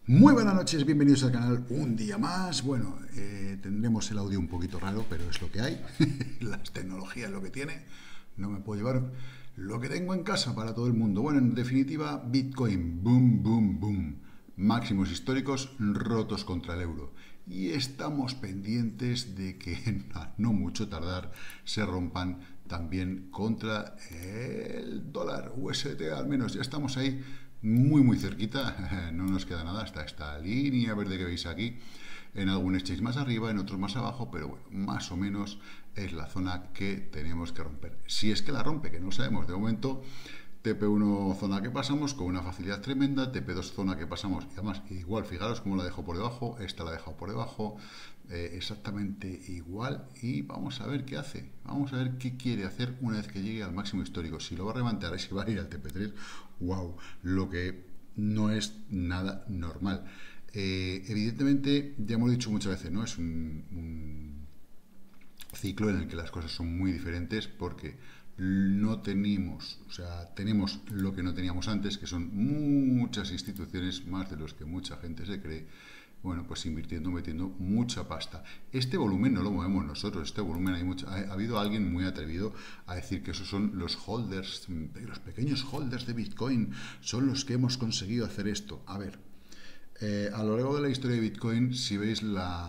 Muy buenas noches, bienvenidos al canal un día más. Bueno, tendremos el audio un poquito raro, pero es lo que hay. Las tecnologías lo que tiene. No me puedo llevar lo que tengo en casa para todo el mundo. Bueno, en definitiva, Bitcoin, boom, boom, boom. Máximos históricos rotos contra el euro. Y estamos pendientes de que a no mucho tardar se rompan también contra el dólar USD. Al menos ya estamos ahí muy cerquita, no nos queda nada hasta esta línea verde que veis aquí, en algún exchange más arriba, en otros más abajo, pero bueno, más o menos es la zona que tenemos que romper. Si es que la rompe, que no sabemos de momento. TP1 zona que pasamos con una facilidad tremenda, TP2 zona que pasamos, y además igual, fijaros cómo la dejo por debajo, esta la he dejado por debajo, exactamente igual, y vamos a ver qué hace, vamos a ver qué quiere hacer una vez que llegue al máximo histórico, si lo va a levantar, si va a ir al TP3, wow, lo que no es nada normal. Evidentemente, ya hemos dicho muchas veces, ¿no? Es un ciclo en el que las cosas son muy diferentes porque no tenemos, o sea, tenemos lo que no teníamos antes, que son muchas instituciones, más de los que mucha gente se cree, bueno, pues invirtiendo, metiendo mucha pasta. Este volumen no lo movemos nosotros, este volumen ha habido alguien muy atrevido a decir que esos son los holders, los pequeños holders de Bitcoin, son los que hemos conseguido hacer esto. A ver, a lo largo de la historia de Bitcoin, si veis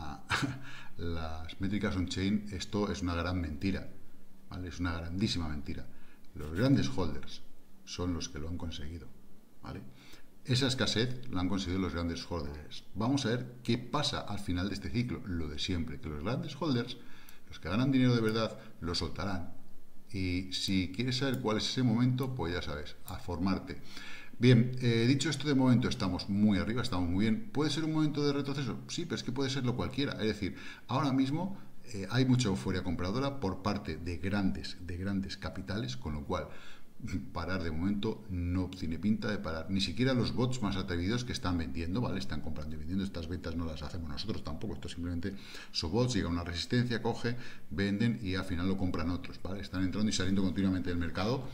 las métricas on-chain, esto es una gran mentira, ¿vale? Es una grandísima mentira. Los grandes holders son los que lo han conseguido, ¿vale? Esa escasez la han conseguido los grandes holders. Vamos a ver qué pasa al final de este ciclo. Lo de siempre, que los grandes holders, los que ganan dinero de verdad, lo soltarán. Y si quieres saber cuál es ese momento, pues ya sabes, a formarte. Bien, dicho esto, de momento estamos muy arriba, estamos muy bien. ¿Puede ser un momento de retroceso? Sí, pero es que puede serlo cualquiera. Es decir, ahora mismo hay mucha euforia compradora por parte de grandes capitales, con lo cual parar de momento no tiene pinta de parar. Ni siquiera los bots más atrevidos que están vendiendo, ¿vale? Están comprando y vendiendo. Estas ventas no las hacemos nosotros tampoco. Esto simplemente son bots, llega a una resistencia, coge, venden y al final lo compran otros, ¿vale? Están entrando y saliendo continuamente del mercado.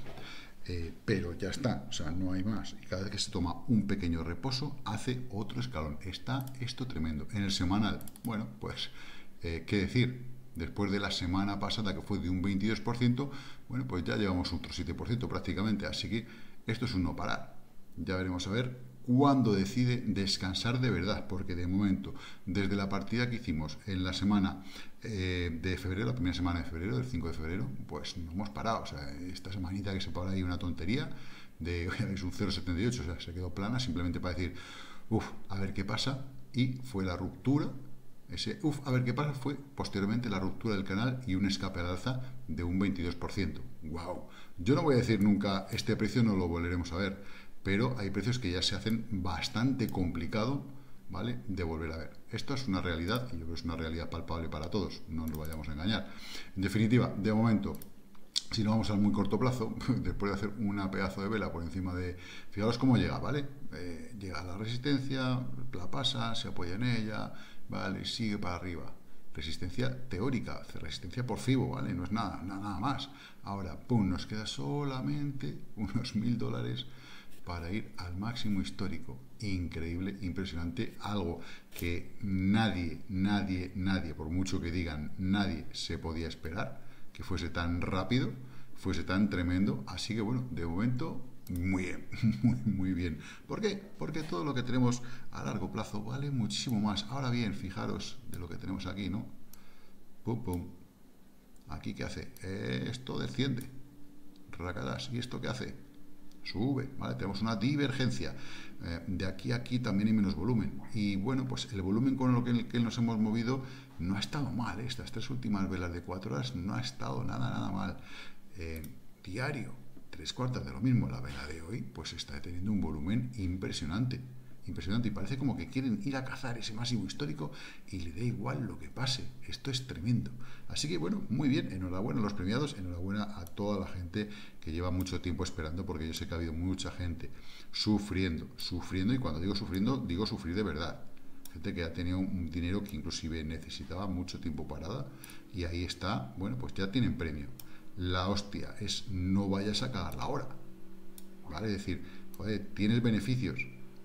Pero ya está, o sea, no hay más. Y cada vez que se toma un pequeño reposo, hace otro escalón. Está esto tremendo. En el semanal, bueno, pues, ¿qué decir? Después de la semana pasada, que fue de un 22%, bueno, pues ya llevamos otro 7% prácticamente. Así que esto es un no parar. Ya veremos a ver cuándo decide descansar de verdad, porque de momento, desde la partida que hicimos en la semana de febrero, la primera semana de febrero, del 5 de febrero, pues no hemos parado. O sea, esta semanita que se para ahí una tontería, es un 0,78, o sea, se quedó plana simplemente para decir, uff, a ver qué pasa, y fue la ruptura. Ese a ver qué pasa fue posteriormente la ruptura del canal y un escape al alza de un 22%. ¡Wow! Yo no voy a decir nunca este precio no lo volveremos a ver, pero hay precios que ya se hacen bastante complicado, ¿vale?, de volver a ver. Esto es una realidad y yo creo que es una realidad palpable para todos, no nos vayamos a engañar. En definitiva, de momento, si no vamos al muy corto plazo, después de hacer una pedazo de vela por encima de... Fijaros cómo llega, ¿vale? Llega a la resistencia, la pasa, se apoya en ella, ¿vale? Sigue para arriba. Resistencia teórica, resistencia por FIBO, ¿vale? No es nada más. Ahora, pum, nos queda solamente unos $1000 para ir al máximo histórico. Increíble, impresionante, algo que nadie, por mucho que digan, nadie se podía esperar que fuese tan rápido, fuese tan tremendo. Así que bueno, de momento, muy bien, muy bien. ¿Por qué? Porque todo lo que tenemos a largo plazo vale muchísimo más. Ahora bien, fijaros de lo que tenemos aquí, ¿no? Pum, pum. ¿Aquí qué hace? Esto desciende. Racadas. ¿Y esto qué hace? Sube, ¿vale? Tenemos una divergencia. De aquí a aquí también hay menos volumen. Y bueno, pues el volumen con el que nos hemos movido no ha estado mal. Estas tres últimas velas de 4 horas no ha estado nada mal. Diario, 3/4 de lo mismo. La vela de hoy, pues está teniendo un volumen impresionante. Impresionante, y parece como que quieren ir a cazar ese máximo histórico y le da igual lo que pase. Esto es tremendo. Así que bueno, muy bien, enhorabuena a los premiados, enhorabuena a toda la gente que lleva mucho tiempo esperando, porque yo sé que ha habido mucha gente sufriendo, y cuando digo sufriendo, digo sufrir de verdad. Gente que ha tenido un dinero que inclusive necesitaba mucho tiempo parada, y ahí está, bueno, pues ya tienen premio. La hostia es no vayas a cagarla ahora, ¿vale? Es decir, joder, tienes beneficios,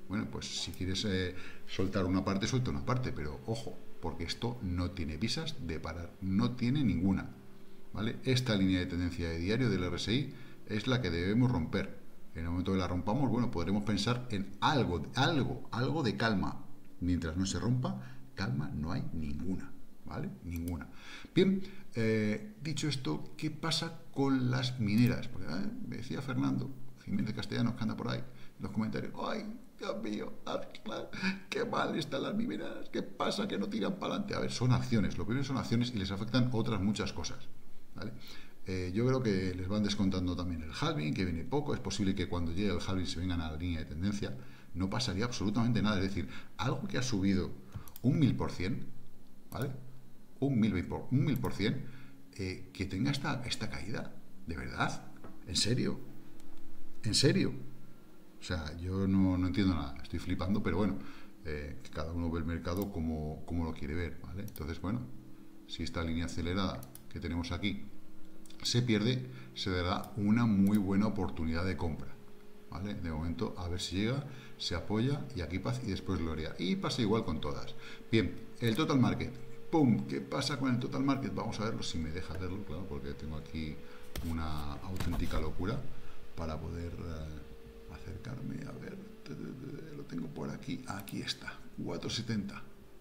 Bueno, pues si quieres soltar una parte, suelta una parte, pero ojo, porque esto no tiene visas de parar, no tiene ninguna, ¿vale? Esta línea de tendencia de diario del RSI es la que debemos romper. En el momento que la rompamos, bueno, podremos pensar en algo de calma. Mientras no se rompa, calma no hay ninguna, ¿vale? Ninguna. Bien, dicho esto, ¿qué pasa con las mineras? Porque me decía Fernando Jiménez Castellanos, que anda por ahí, en los comentarios, ¡ay, Dios mío! ¡Qué mal están las mineras! ¿Qué pasa? Que no tiran para adelante. A ver, son acciones. Lo primero son acciones y les afectan otras muchas cosas, ¿vale? Yo creo que les van descontando también el halving, que viene poco. Es posible que cuando llegue el halving se vengan a la línea de tendencia. No pasaría absolutamente nada. Es decir, algo que ha subido un 1000%, ¿vale? Un 1000%, que tenga esta caída. ¿De verdad? ¿En serio? ¿En serio? O sea, yo no entiendo nada. Estoy flipando, pero bueno, que cada uno ve el mercado como lo quiere ver, ¿vale? Entonces, bueno, si esta línea acelerada que tenemos aquí se pierde, se dará una muy buena oportunidad de compra, ¿vale? De momento, a ver si llega, se apoya y aquí paz y después gloria. Y pasa igual con todas. Bien, el total market. ¡Pum! ¿Qué pasa con el total market? Vamos a verlo, si me deja verlo, claro, porque tengo aquí una auténtica locura para poder acercarme. A ver, lo tengo por aquí. Aquí está, 470.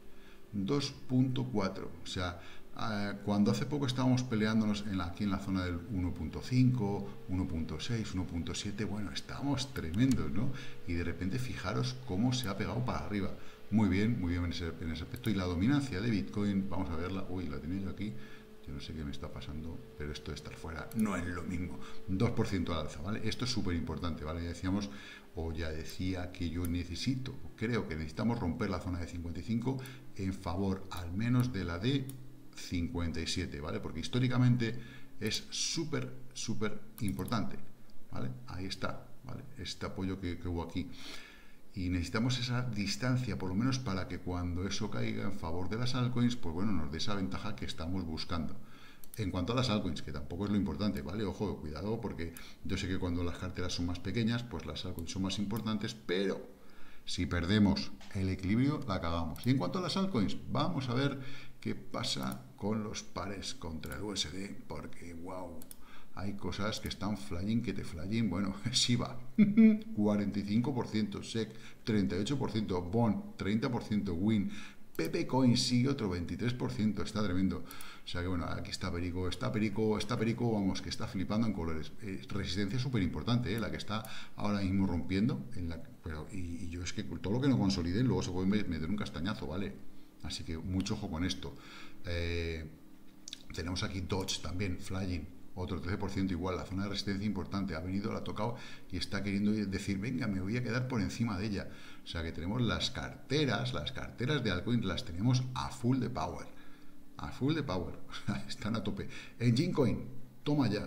2.4, o sea, cuando hace poco estábamos peleándonos aquí en la zona del 1.5, 1.6, 1.7, bueno, estábamos tremendos, ¿no? Y de repente fijaros cómo se ha pegado para arriba. Muy bien en ese aspecto. Y la dominancia de Bitcoin, vamos a verla, uy, la tenía yo aquí, yo no sé qué me está pasando, pero esto de estar fuera no es lo mismo. 2% al alza, ¿vale? Esto es súper importante, ¿vale? Ya decíamos, o ya decía que yo creo que necesitamos romper la zona de 55 en favor al menos de la de 57, ¿vale? Porque históricamente es súper importante, ¿vale? Ahí está, ¿vale? Este apoyo que hubo aquí. Y necesitamos esa distancia, por lo menos para que cuando eso caiga en favor de las altcoins, pues bueno, nos dé esa ventaja que estamos buscando. En cuanto a las altcoins, que tampoco es lo importante, ¿vale? Ojo, cuidado, porque yo sé que cuando las carteras son más pequeñas, pues las altcoins son más importantes, pero si perdemos el equilibrio, la cagamos. Y en cuanto a las altcoins, vamos a ver qué pasa con los pares contra el USD, porque, wow, hay cosas que están flying, que te flying. Bueno, Shiba, 45%, SEC, 38%, Bond, 30%, Win, Pepe Coin sigue otro 23%, está tremendo. O sea que bueno, aquí está Perico, vamos, que está flipando en colores. Resistencia súper importante, la que está ahora mismo rompiendo. Y yo es que todo lo que no consolide luego se puede meter un castañazo, ¿vale? Así que mucho ojo con esto. Tenemos aquí Dodge también, flying. Otro 13% igual, la zona de resistencia importante, ha venido, la ha tocado y está queriendo decir, venga, me voy a quedar por encima de ella. O sea que tenemos las carteras de altcoins las tenemos a full de power, están a tope. En Gincoin, toma ya,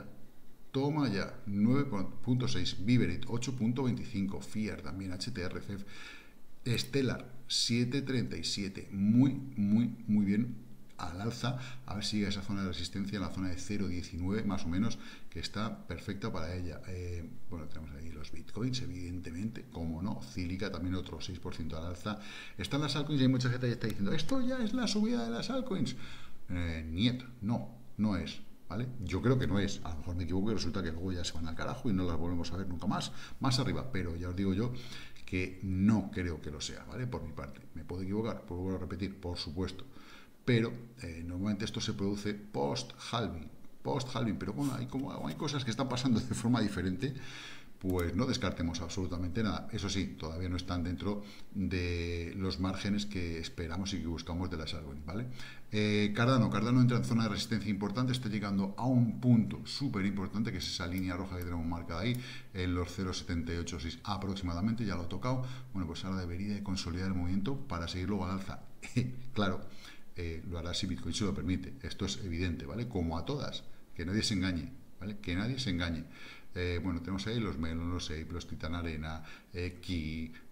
9.6, Viverit 8.25, FIAR también, HTRF, Stellar 7.37, muy bien al alza, a ver si llega a esa zona de resistencia, en la zona de 0.19 más o menos, que está perfecta para ella. Bueno, tenemos ahí los bitcoins, evidentemente, como no, Cílica también otro 6% al alza. Están las altcoins y hay mucha gente que está diciendo, esto ya es la subida de las altcoins. Niet, no es. ¿Vale? Yo creo que no es, a lo mejor me equivoco y resulta que luego ya se van al carajo y no las volvemos a ver nunca más arriba, pero ya os digo yo que no creo que lo sea, ¿vale? Por mi parte, me puedo equivocar, puedo repetir, por supuesto, pero normalmente esto se produce post-halving, pero bueno, hay cosas que están pasando de forma diferente, pues no descartemos absolutamente nada. Eso sí, todavía no están dentro de los márgenes que esperamos y que buscamos de las altcoins, ¿vale? Cardano entra en zona de resistencia importante, está llegando a un punto súper importante, que es esa línea roja que tenemos marcada ahí, en los 0.786 aproximadamente, ya lo ha tocado. Bueno, pues ahora debería de consolidar el movimiento para seguir luego al alza. Claro, lo hará si Bitcoin se lo permite, esto es evidente, ¿vale? Como a todas, que nadie se engañe, ¿vale? Que nadie se engañe. Bueno, tenemos ahí los Melon, los Ape, los Titan Arena, Ki,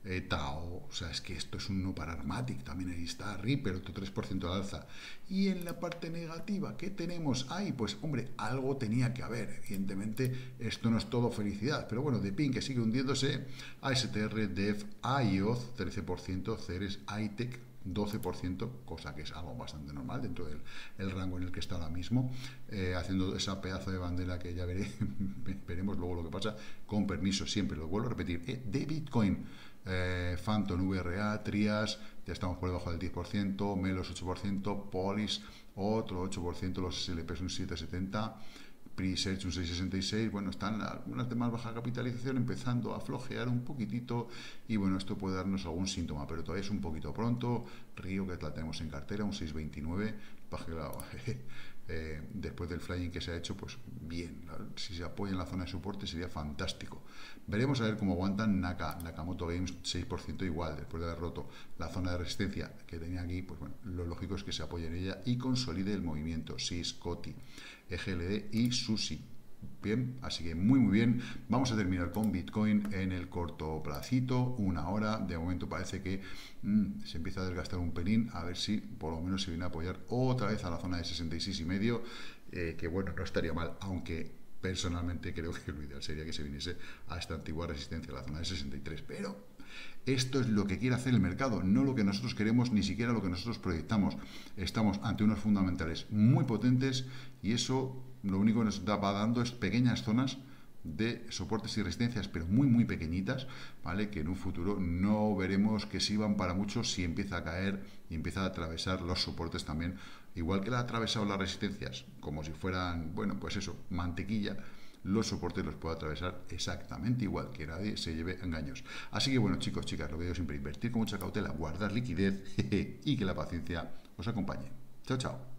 Tao, o sea, es que esto es un no parar Matic, también ahí está Ripple, otro 3% al alza. Y en la parte negativa, ¿qué tenemos ahí? Pues hombre, algo tenía que haber, evidentemente esto no es todo felicidad, pero bueno, de PIN que sigue hundiéndose, ASTR, DEF, IOZ, 13%, Ceres, ITEC, 12%, cosa que es algo bastante normal dentro del rango en el que está ahora mismo, haciendo esa pedazo de bandera que ya veremos luego lo que pasa, con permiso, siempre lo vuelvo a repetir, de Bitcoin, Phantom, VRA, Trias, ya estamos por debajo del 10%, Melos 8%, Polis otro 8%, los SLPs un 7,70%, Presearch un 6,66, bueno, están algunas de más baja capitalización empezando a flojear un poquitito y bueno, esto puede darnos algún síntoma, pero todavía es un poquito pronto. Río, que la tenemos en cartera, un 6,29, después del flying que se ha hecho, pues bien, si se apoya en la zona de soporte sería fantástico. Veremos a ver cómo aguantan Nakamoto Games, 6% igual, después de haber roto la zona de resistencia que tenía aquí, pues bueno, lo lógico es que se apoye en ella y consolide el movimiento. SIS, COTI, EGLD y SUSI. Bien, así que muy bien. Vamos a terminar con Bitcoin en el corto placito, una hora. De momento parece que se empieza a desgastar un pelín, a ver si por lo menos se viene a apoyar otra vez a la zona de 66,5, que bueno, no estaría mal, aunque personalmente creo que lo ideal sería que se viniese a esta antigua resistencia, la zona de 63, pero esto es lo que quiere hacer el mercado, no lo que nosotros queremos, ni siquiera lo que nosotros proyectamos. Estamos ante unos fundamentales muy potentes y eso lo único que nos va dando es pequeñas zonas de soportes y resistencias, pero muy pequeñitas, ¿vale? Que en un futuro no veremos que sirvan para mucho si empieza a caer y empieza a atravesar los soportes también, igual que la ha atravesado las resistencias, como si fueran, bueno, pues eso, mantequilla. Los soportes los puedo atravesar exactamente igual, que nadie se lleve engaños. Así que bueno, chicos, chicas, lo que digo siempre, invertir con mucha cautela, guardar liquidez y que la paciencia os acompañe. Chao, chao.